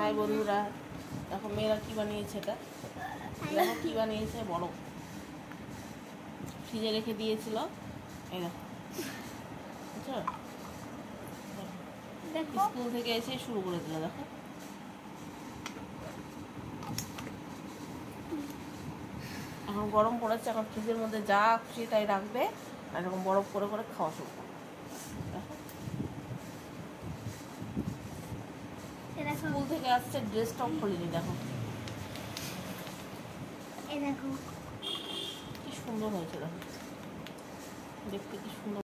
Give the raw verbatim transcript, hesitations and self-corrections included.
High বন্ধুরা, দেখো মেয়েরা কি বানিয়েছে। এটা দেখো কি বানিয়েছে, বড় ফ্রিজে রেখে দিয়েছিল। এই দেখো, বুঝছো, স্কুল থেকে এসে শুরু করে দিল। দেখো এখন গরম পড়েছে, এখন ফ্রিজের মধ্যে যা খুশি তাই রাখবে আর এরকম বরফ করে করে খাওয়া শুরু করবে। দেখো স্কুল থেকে আসছে, ড্রেসটাও খুলিনি। দেখো এই দেখো কি সুন্দর হয়েছে, দেখো দেখতে কি সুন্দর।